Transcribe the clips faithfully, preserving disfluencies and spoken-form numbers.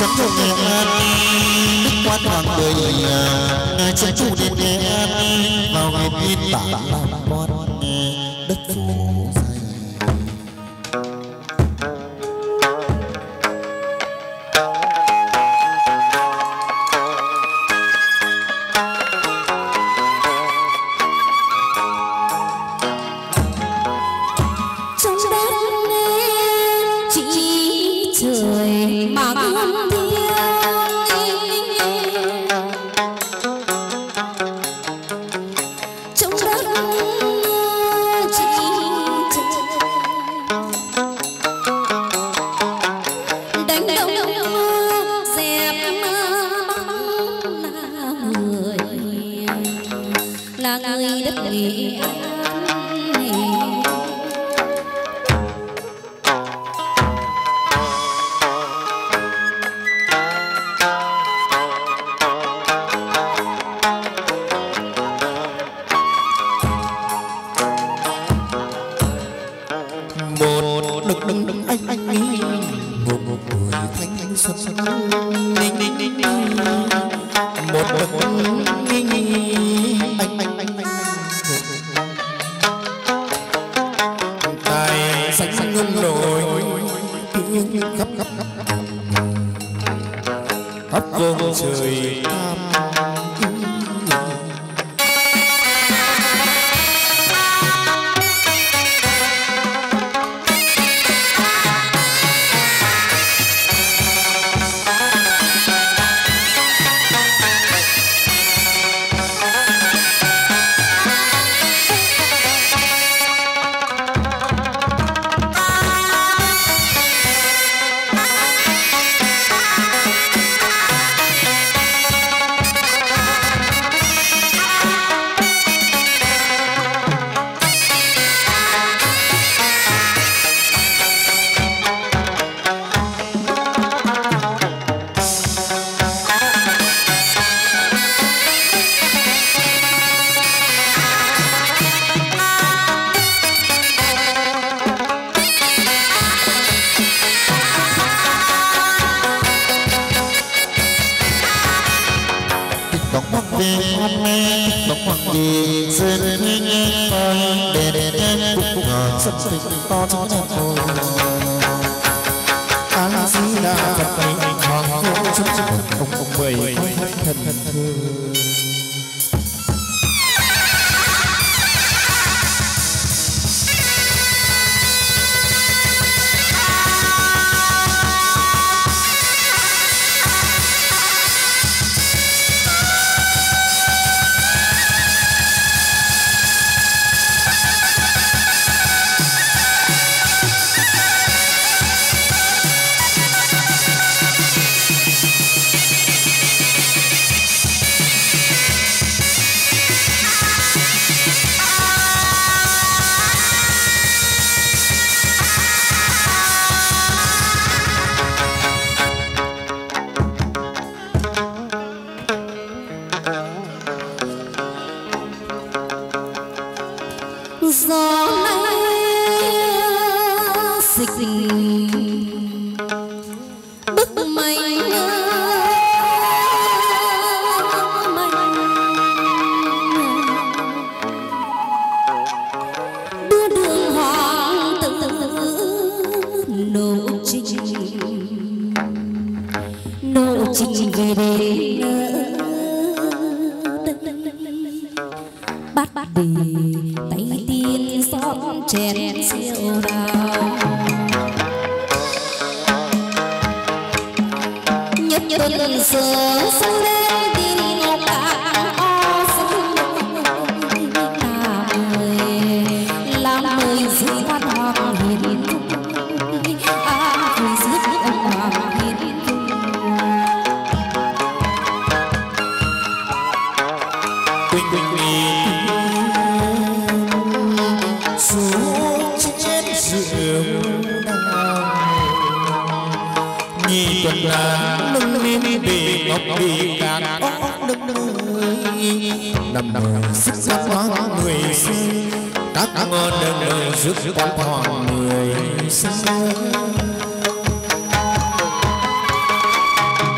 chấn cho Nghệ An, đức quan hoàng đời ngài chấn chủ đến Nghệ An vào ngày biên tả làm con đất phù dày.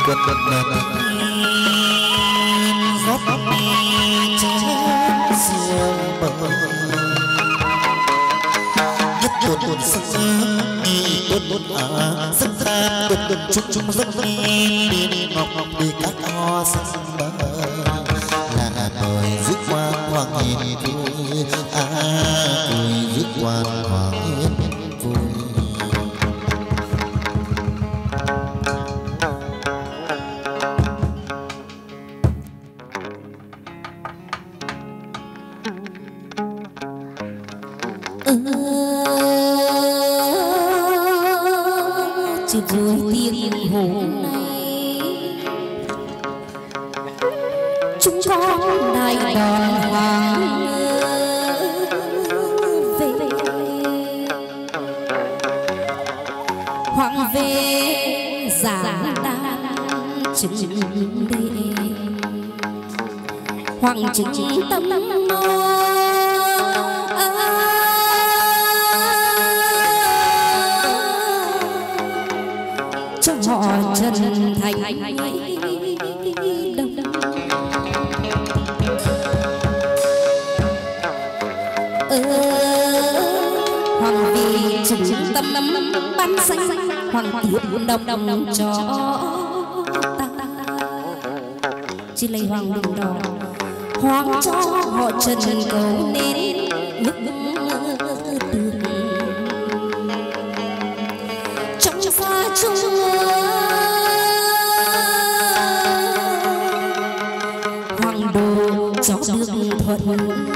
quật nền rót chén rượu bờ nhất tuột tuột sân đi tuột tuột à sân ra tuột tuột chung chung rất đi đi ngọc ngọc đi các ho sân bờ là đời rước qua hoàng hiền vui à vui rước qua hoàng hiền vui. Chỉ với tiếng hồ này chúng con đại đoàn hoàng về hoàng về giảng đàn chứng đề hoàng chứng tâm cho họ chân thành đông ờ, hoàng vì chứng tâm ban xanh hoàng tiếp đồng đồng cho ta chỉ lấy hoàng đường đỏ hoàng cho họ chân cầu nên bức tường trong xa chung hoàng đồ cho được thuận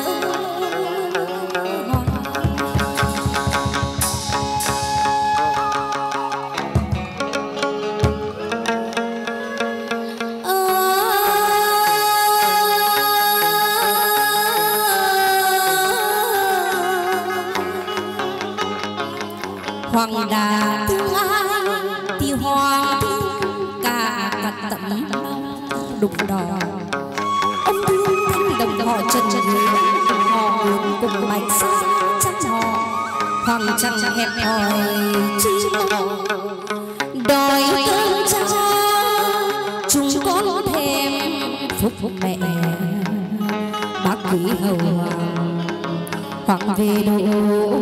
hoàng đà thương ai thì hoàng thương cả cả tận đục đỏ ông thương thanh đồng họ chân người họ buồn cùng bạch xa chắc họ hoàng chẳng hẹp hòi chi mong đòi cơm cha chúng con thêm phúc mẹ bác quý hầu hoàng về độ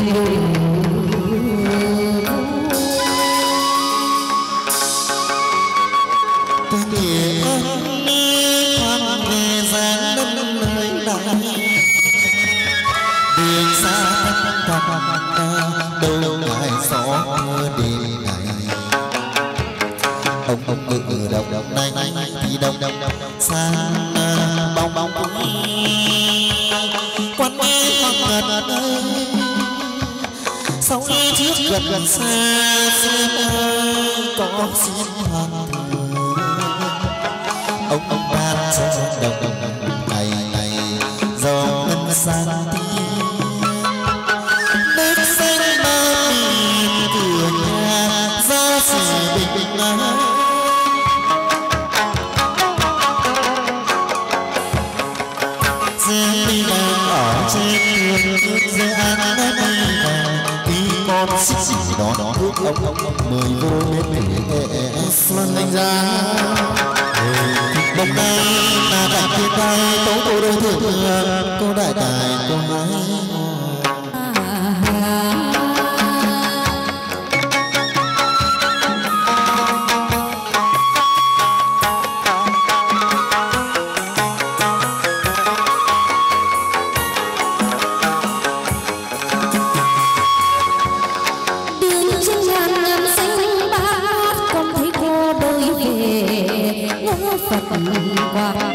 gần xa xem ơi có xin hoàng thượng ông ông ban cho đồng đồng này này do ngân sang tiên đất xanh ba nghìn cửa nhà ra sự bình bình an riêng đi đang ở trên đường dễ an con xích xích đó đó nước ông ông mời vô bên để xuân anh ra bông đây là đại thiên tai tố tô đôi thượng cô đại tài cô hái Phật quang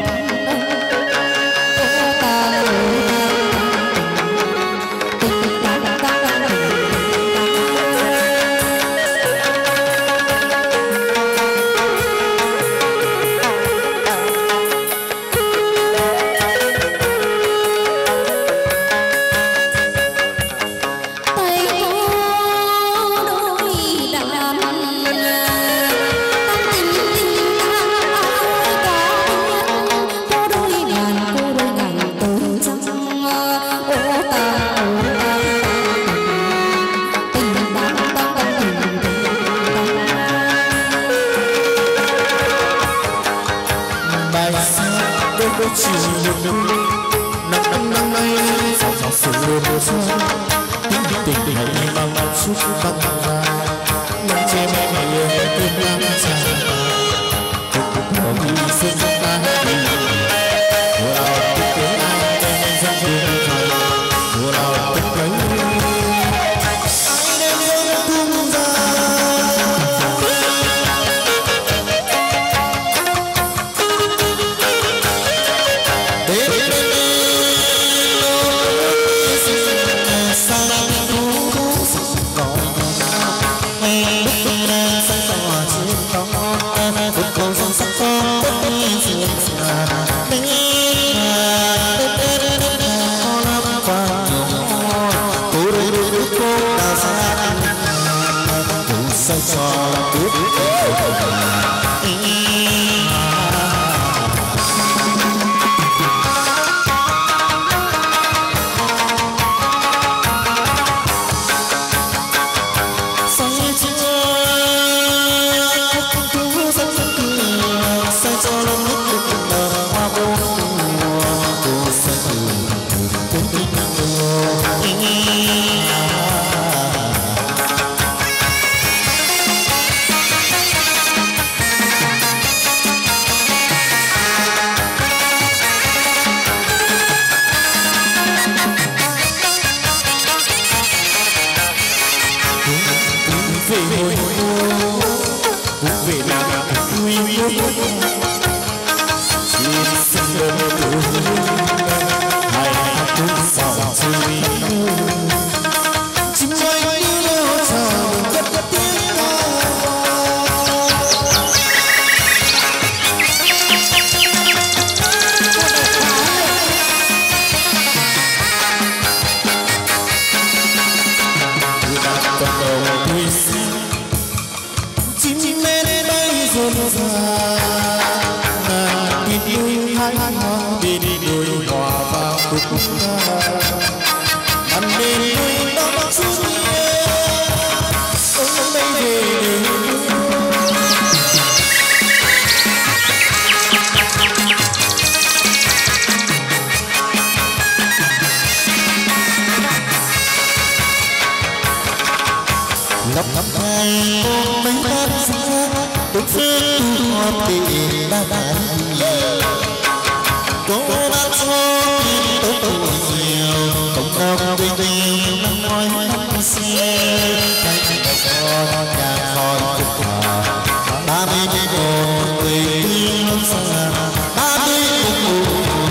Hãy subscribe cho kênh Ghiền Mì Gõ để không bỏ lỡ những video hấp dẫn. ngập ngập ngày mấy bát xa tôi phết hoa tị đã đã cô đã cho tôi tôi nhiều cộng đồng bình bình năm nói năm xe thành con nhà con chụp hòa ba mươi một người yêu xa ba mươi một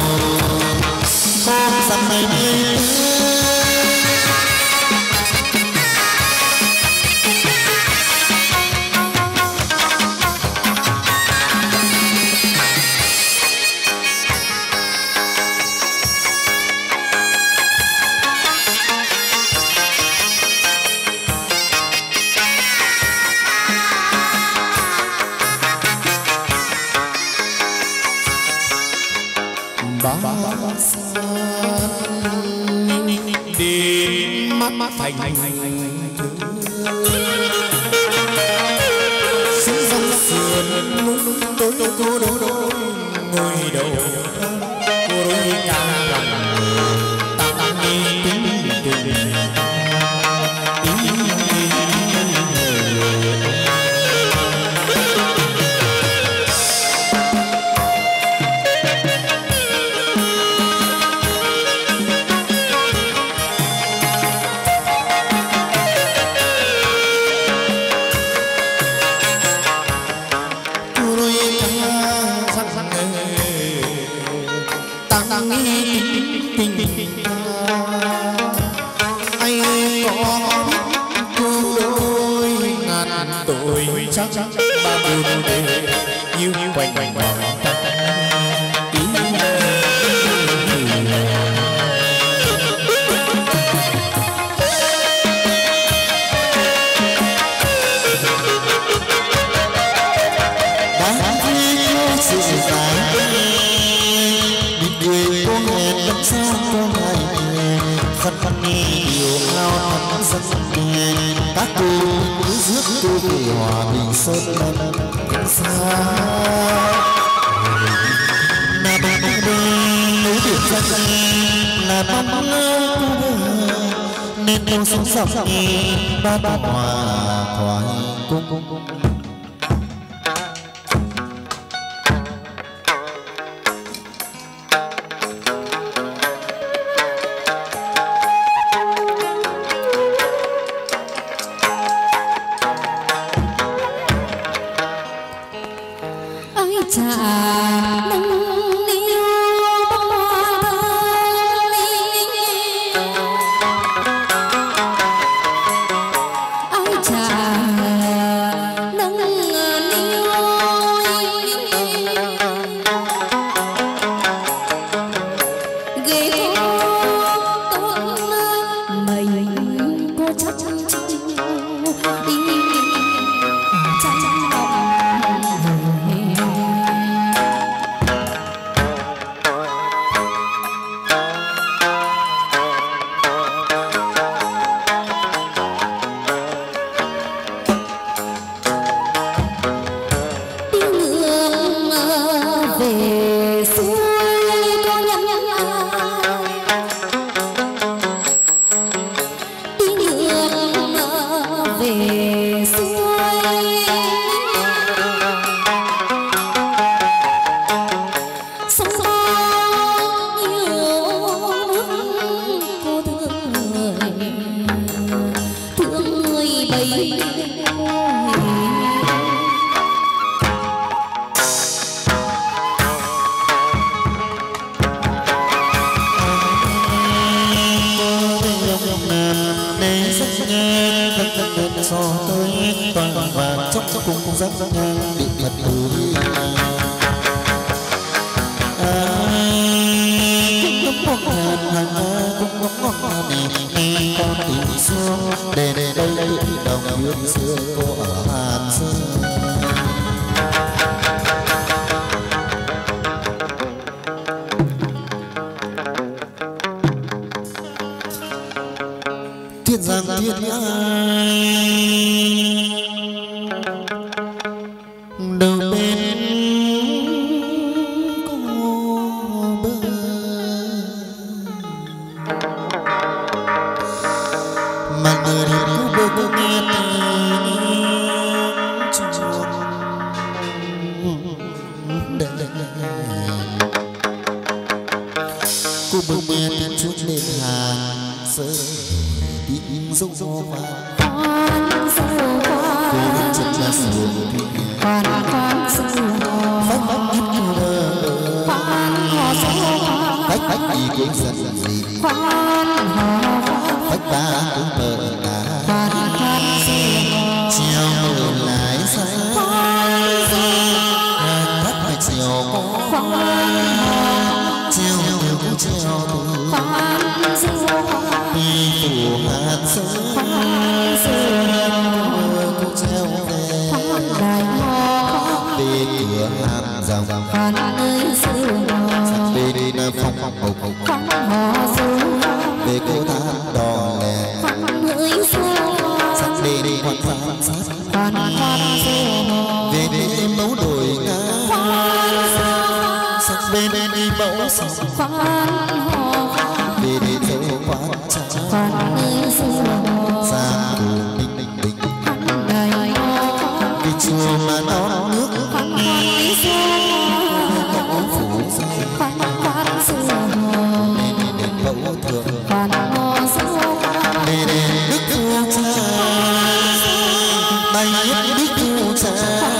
con dặm này đi ba đi mắt thành xứ răng sườn tối cô đôi ngồi đầu cô đôi cao lòng tặng đi tính tình tôi chắc ba buồn để yêu quanh quanh vòng các cô cứ rước tôi về hòa bình sơn lâm xa là bóng bóng nối biển ra là bóng bóng nên tôi sống dọc ba ba hòa thoại cung cung cung thiên giang thiên ai đầu bên có bờ mà người đi có bờ có nghe ngàn sơ tiếng dấu vang khoan sơ cô chân là xuống khoan khoan sơ phách phách ít mơ khoan hò sơ phách phách gì cũng giận gì khoan hò phách ba cũng mơ ngà khoan khoan sơ chiều mơ lại say khoan sơ thắt phải chiều khoan hò chiều từ chiều từ khoan sơ đi phủ hạt sớm khoan sơ cô treo về khoan đại hò về cửa hàng rào khoan ơi sơ về đi nơi phòng phòng hậu hậu khoan hò sơ về cô thang đò lẻ khoan ơi sơ sắc đi đi quan sát sát khoan khoan sơ về đi mẫu đồi ngã khoan sơ sắc bên đi mẫu sông khoan hò về đi dấu quán trà khoan ơi sơ xa cùng đinh đinh đinh khoan đại hò vì chùa mà đón nước khoan khoan sơ mẫu phủ dây khoan khoan sơ đến đến mẫu thượng khoan hò sơ để để đức thu cha bay hết đức thu cha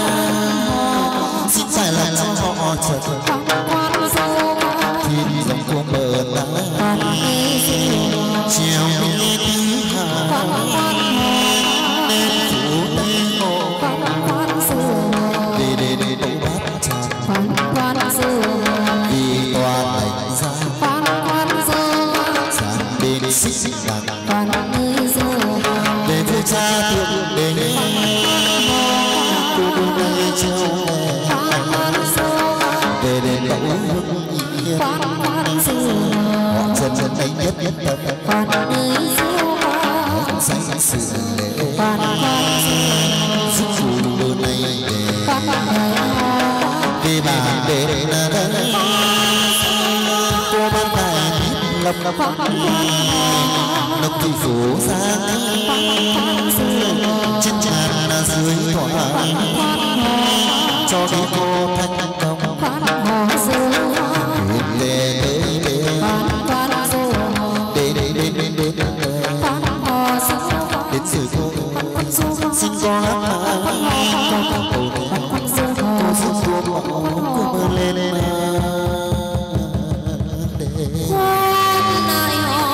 xin phải làm cho họ chợt khoan khoan sơ thì dòng của bờ đá khoan ơi sơ chiều nghe thứ hà khoan khoan hò nên phủ tây ngộ khoan khoan sơ để để để đẩy bát trà khoan khoan sơ vì tòa lạnh ra khoan khoan sơ sáng bên xích xích đàn khoan ơi sơ để vua cha thượng đế cô cô nơi treo khoan khoan sơ để để mẫu hương yên khoan khoan sơ họ chân chân ấy nhất nhất tâm khoan ơi sơ họ sánh sự lễ khoan khoan sơ giúp dù bữa nay để khoan đại hò vì bà để để là đây cô ban tài lập lập khoan khoan hò lập thị phủ ra khoan sơ chân tràn là dưới thỏa cho đi cô thanh công khoan hò sơ huyền lệ tới để khoan khoan sơ để để để để để để khoan hò sơ đến sự cô xin có hát hát con cầu khoan sơ cô giúp cô cô mơ lên để khoan đại hò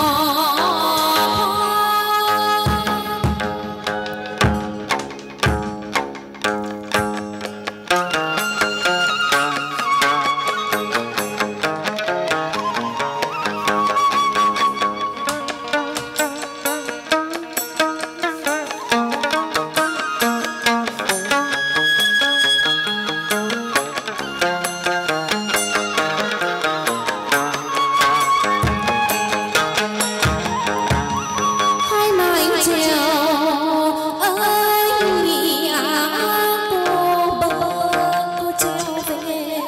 hai mái chèo ơi nghĩ à cô bơ cô treo về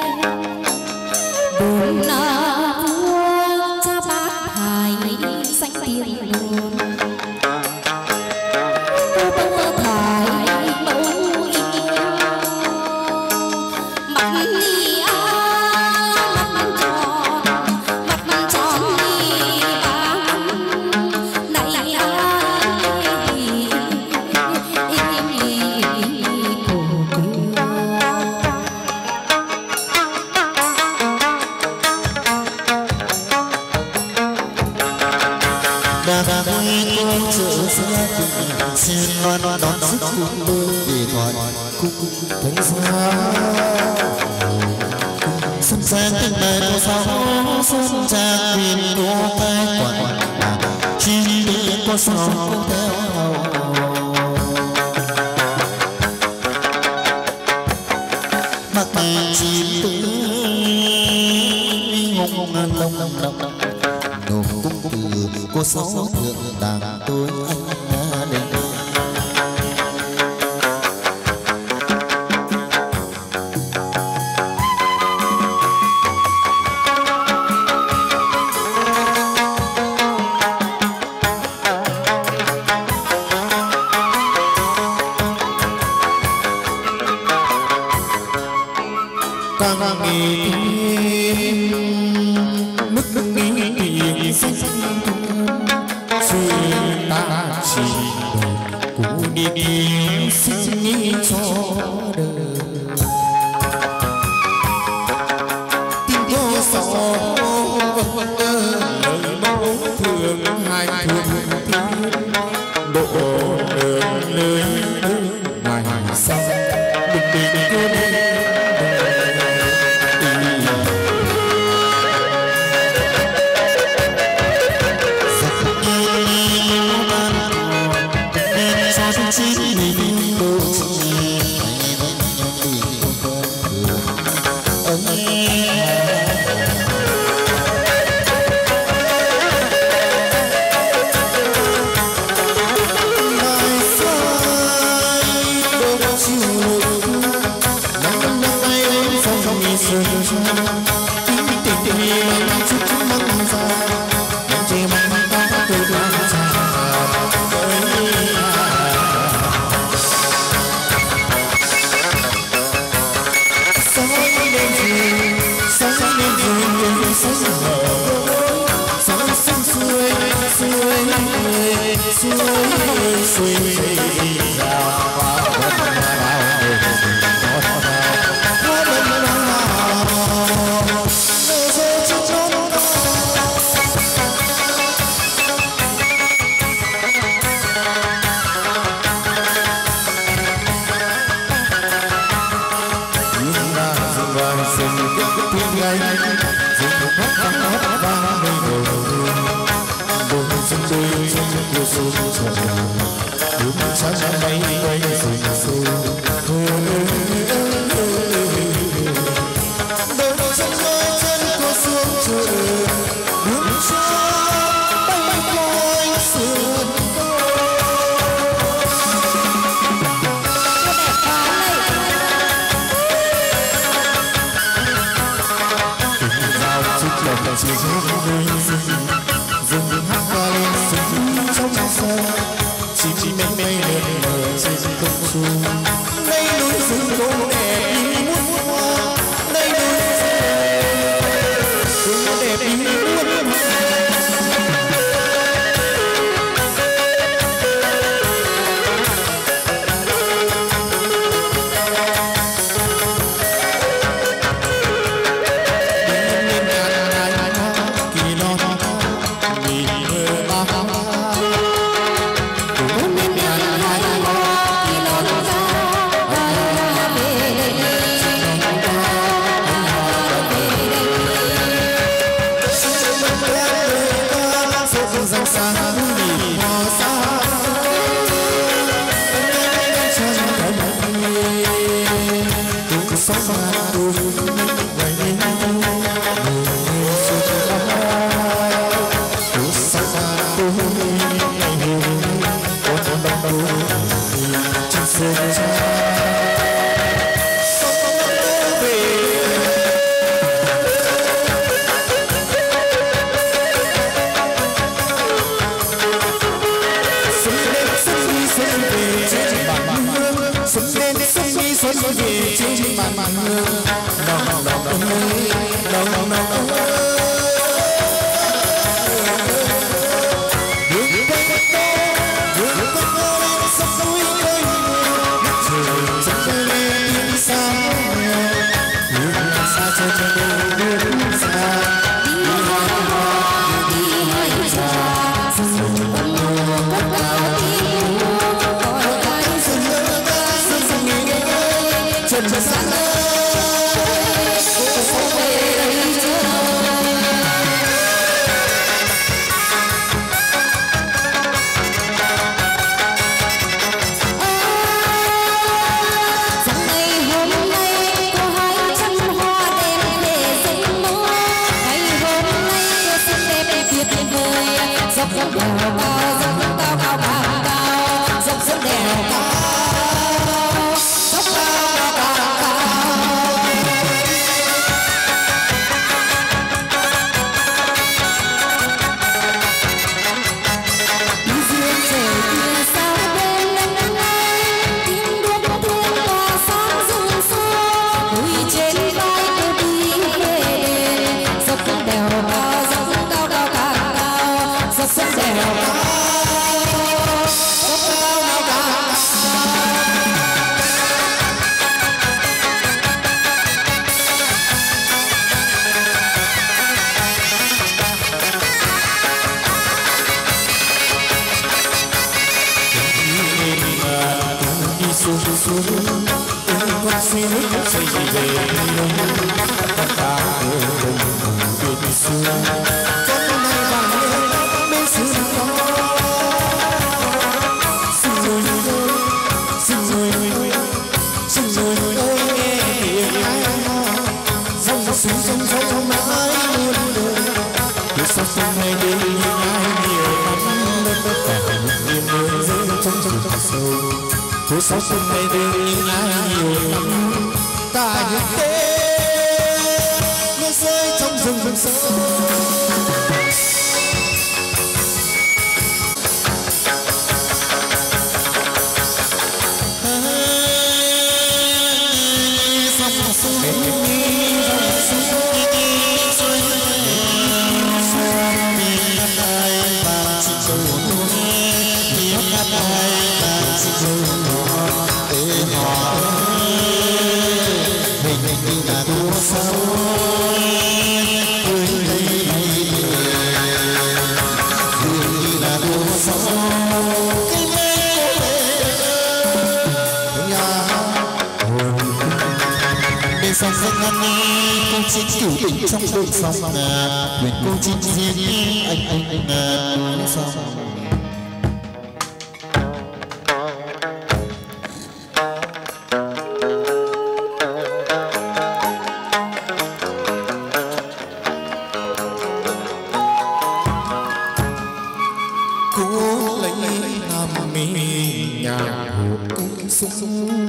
đồn là vua cha bác hải xanh tiếng đồn cô bơ thải mẫu yêu mặt ni á mặt tròn mặt tròn ni ba này ai đã đã vui cô trợ ra xin loan đón sức cung bơ vì thoại cung thánh giá xuân sang tình đời cô sao xuân trang vì đô cai quản chim đi có sao cô theo hầu mặc chim tươi ngông ngông lông lông lông nộp cung từ cô sáu thượng đàng tôi anh đến càng nghĩ mức nghĩ xinh chỉ cụ đi đi xin nghĩ cho đời tim có gió lời mẫu thương hai thương tiếng độ đường nơi ngày sau bình bình cô đi Hãy subscribe cho kênh Ghiền Mì Gõ để không bỏ lỡ xuống con xin xây về tất cả người đồng biển xưa con này vàng lên bên xứ đó xin rồi xin rồi xin rồi ôi nghe tiếng ai ho dòng xuống sông sông mãi muôn đời từ sau sông này đến ai nhiều lắm tất cả những niềm mơ rơi trong trong sâu từ sau sông này đến ai nhiều lắm cả những đêm mưa rơi trong rừng rừng sâu sông sông anh cô chín cửu tình trong đôi sông nguyện cô chín riêng anh anh anh sông cô lấy làm mi nhà hồ cung sung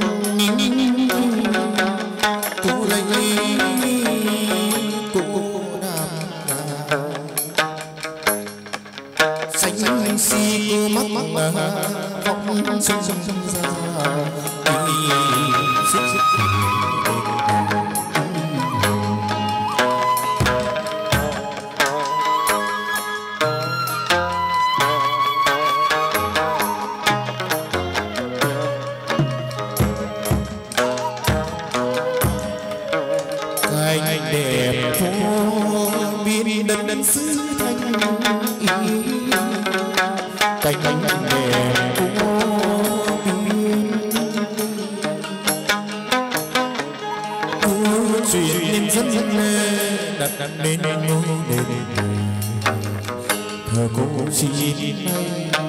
cô lấy cô đàm xanh xi cô mắt vọng sông sông ra đẹp phố biên đất xứ thanh cảnh đẹp phố biên chuyện nên dân dân đặt đặt nên ngôi đền thờ cô chỉ nay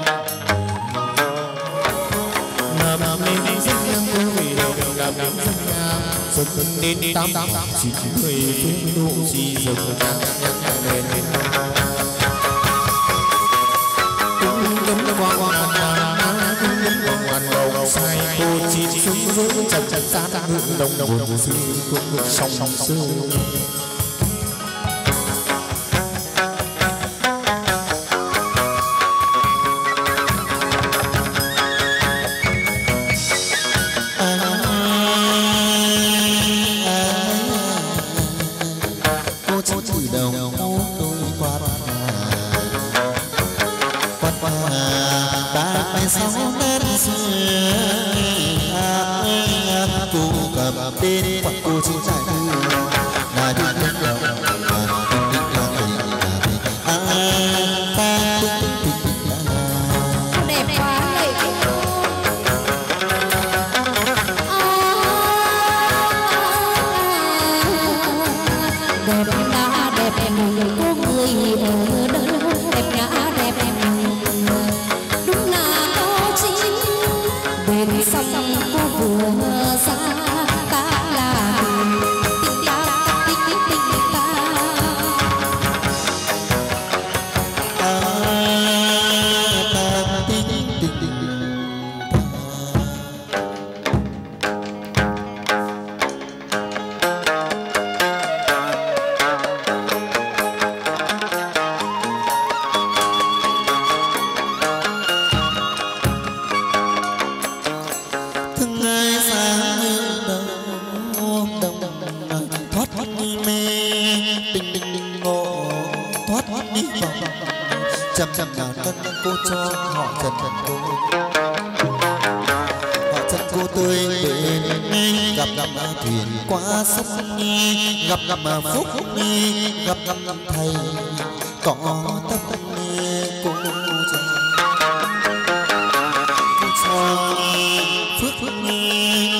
làm nên dân nhang cô vì đồng làm nên dân nhang dân đến tám tám chín mười phương độ chỉ dừng nhang nhang nhang lên cung đấm quang quang quang cung đấm quang quang đầu sai cô chỉ xuống dưới chặt chặt sát hương đồng đồng buồn dư cung song song sư bên quạt cô chỉ dài là đi đến đâu đẹp quá lệ đẹp đã đẹp em có người ở đâu đẹp đã đẹp em đúng là có chính bên sông cô vừa xa trăm trăm ngàn cân cô cho họ trần trần cô họ trần cô tươi đến gặp gặp thuyền qua sông gặp gặp phúc gặp gặp thầy có tâm cô cho cô cho phước phước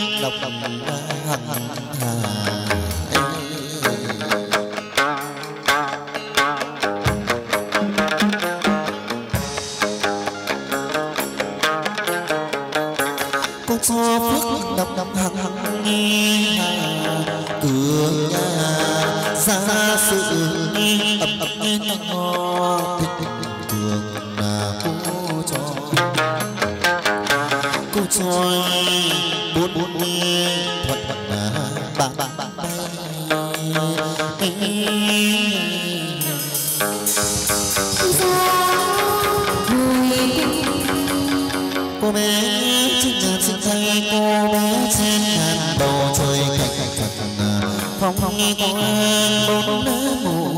hằng hà con cho phước đập đập hằng hằng nghe cửa nhà ra sự ập ập nghe nó đường là cô cho cô cho bốn bốn thuận thuận là ba ba ba ba cô bé trên nhà trên tay cô bé trên ngàn bầu trời cảnh cảnh cảnh phong phong nghe có bông lá mùa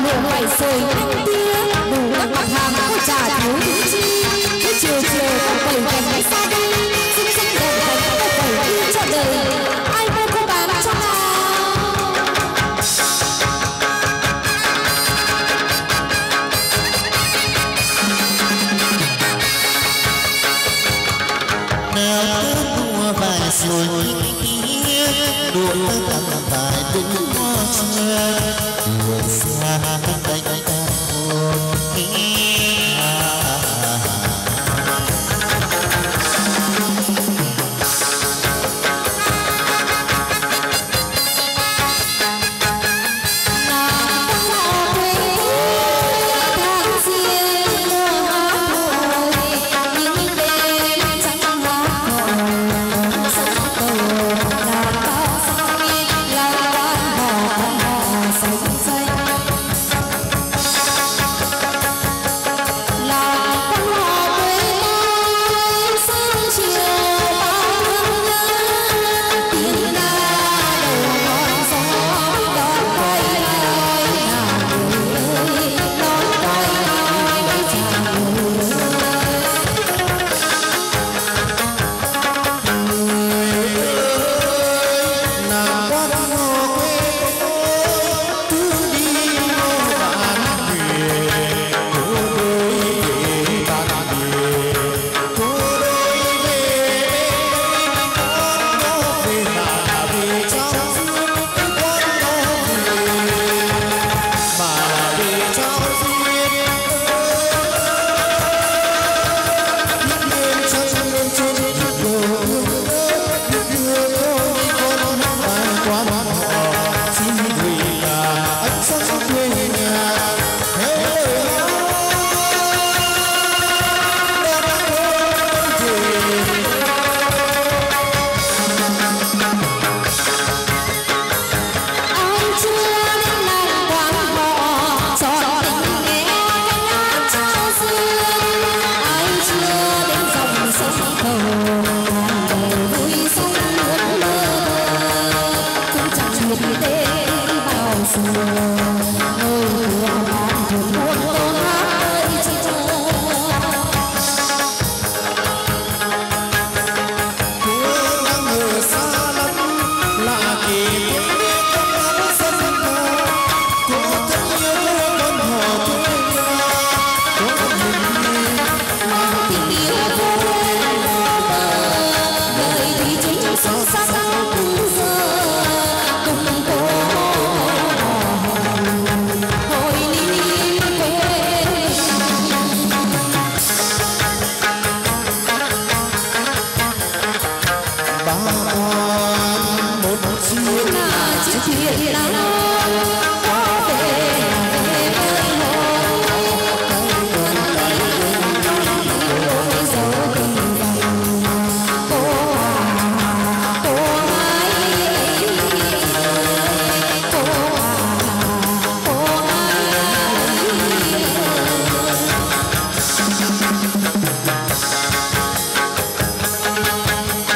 đường phải rồi anh tia đủ các mặt hàng có trà thiếu những chi cứ chiều chiều có bảy cảnh xa đi xinh xinh đẹp cảnh có bảy yêu cho đời ai mua cô bán cho nào vài rồi đua tắm vài đứng hoa chưa đường xa tay tay ta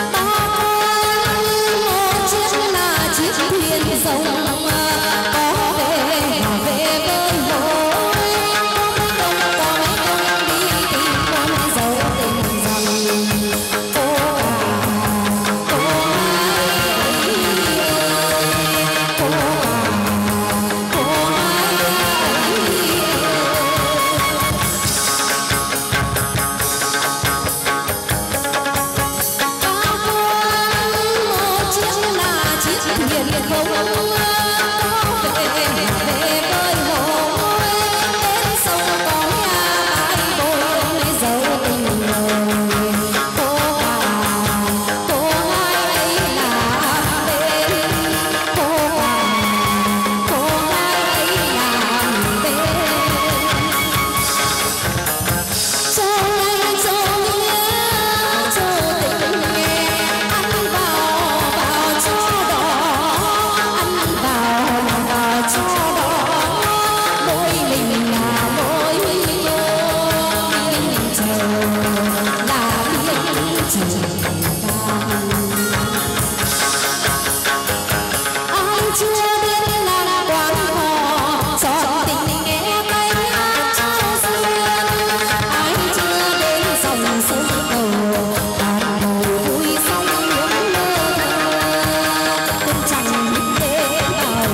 chiếc thuyền rồng có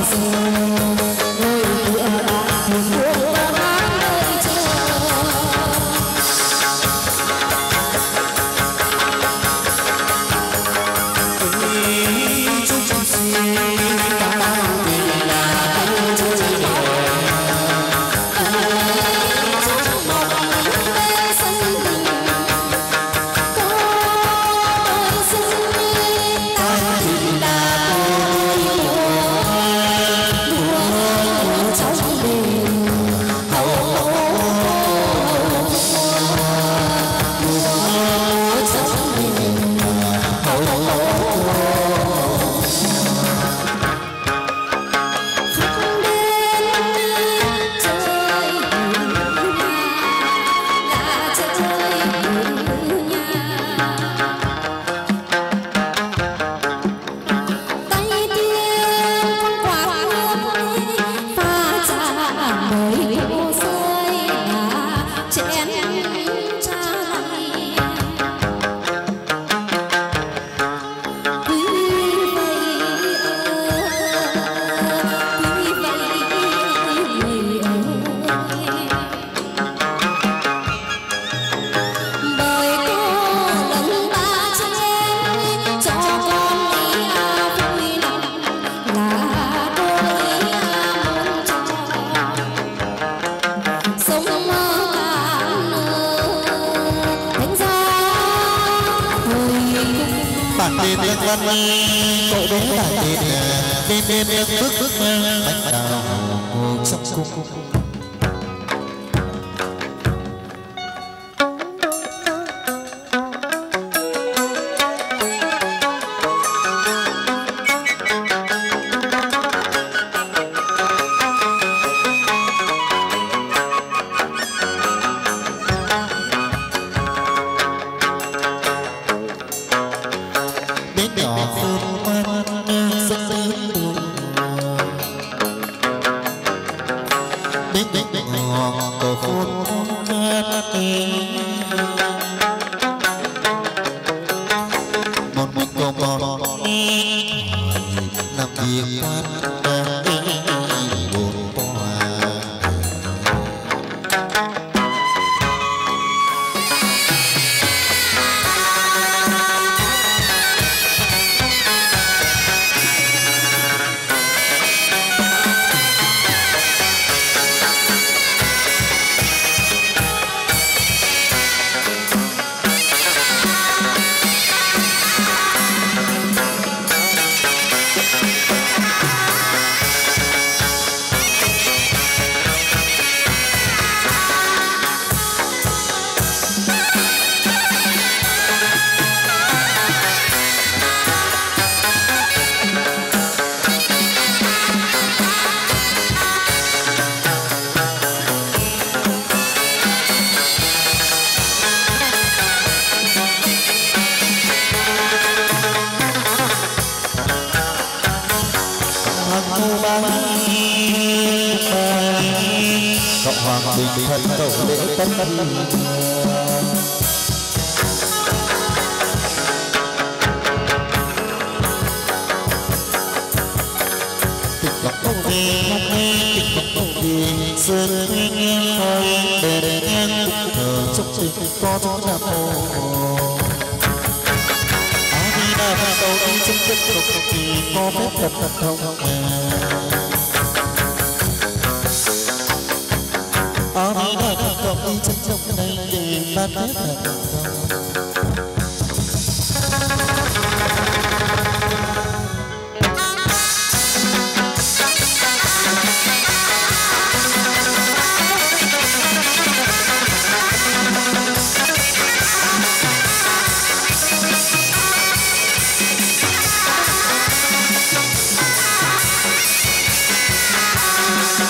cậu bé đại điện đêm đêm đêm bước bước bạch đào ngồi sóc cung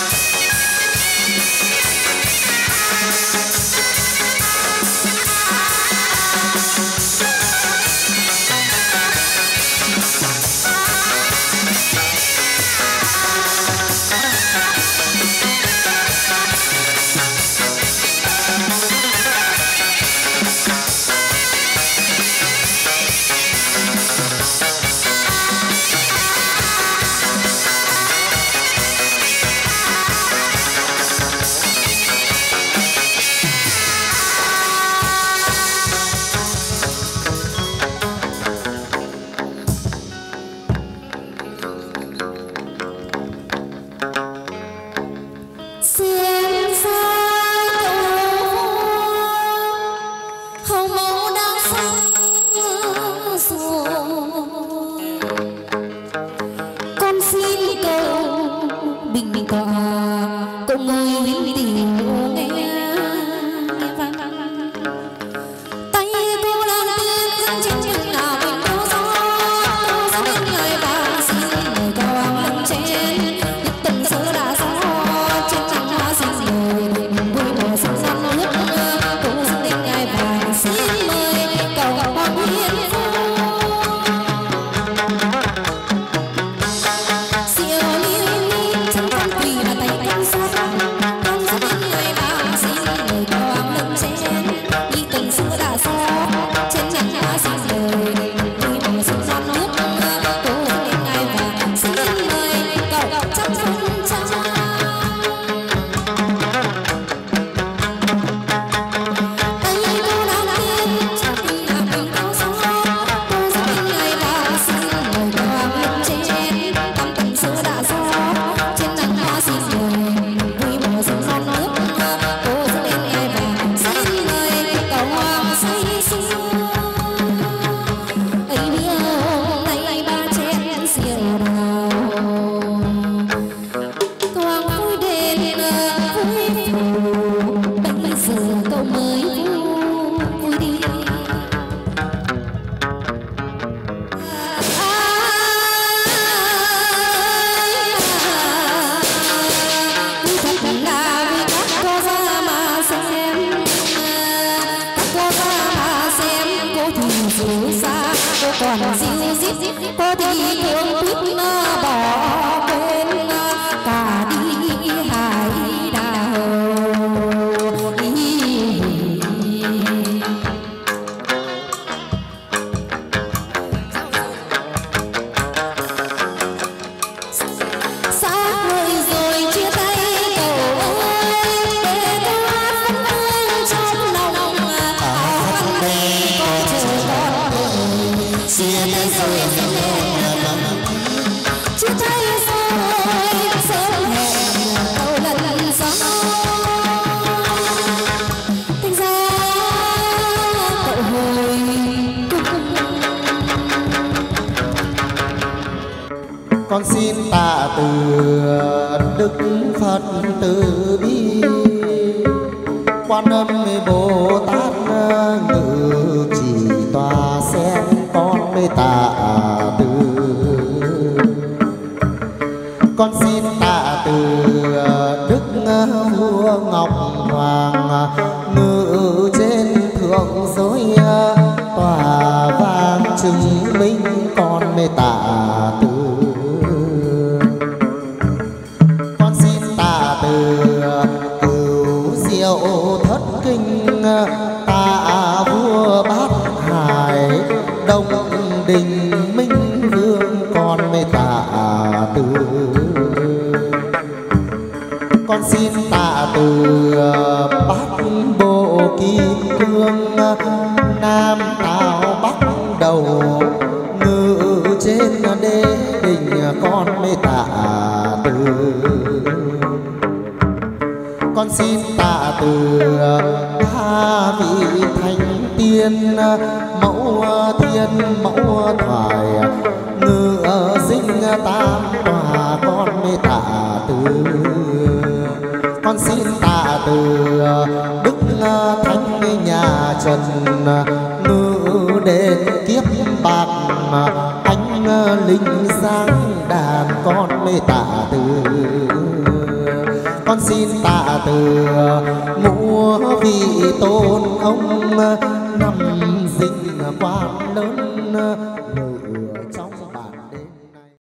Ah bình tọa cũng người hiến tình nghe vang tay cô lan tiên trên trên nào bình cô gió gió đến người vàng xin người cao ang lưng trên nhất từng sớ đã gió trên trăng hoa xinh rồi vui mùa xuân năm nước cô xin đến ngày vàng xin mời cầu hoàng hiến còn dịu dít cô thì thương thích nó bỏ quên cả đi hải đảo xa người rồi chia tay cậu ơi để tôi hát vẫn vương trong lòng vẫn đây có chờ con chia tay rồi chia tay rồi sớm hẹn câu lần lần gió thành ra cậu hồi con xin tạ từ Đức Phật từ bi Quan Âm Bồ Tát ngự chỉ tòa sen con mới tạ từ con xin tạ từ Đức Vua Ngọc Hoàng ngự trên thượng giới tòa vàng chứng minh con mới tạ từ con xin tạ từ Cửu Diệu Thất Kinh tạ vua Bát Hải Đông Đình Minh Vương con mới tạ từ con xin tạ từ Bát Bộ Kim Cương Nam Tào Bắc Đầu ngự trên đế đình con mới tạ từ con xin tạ từ ba vị thánh tiên mẫu thiên mẫu thoại ngự sinh tam tòa con mới tạ từ con xin tạ từ Đức Thánh Nhà Trần ngự đền kiếp bạc anh linh giang đàn con mới tạ từ con xin tạ từ ngũ vị tôn ông nằm dinh quan lớn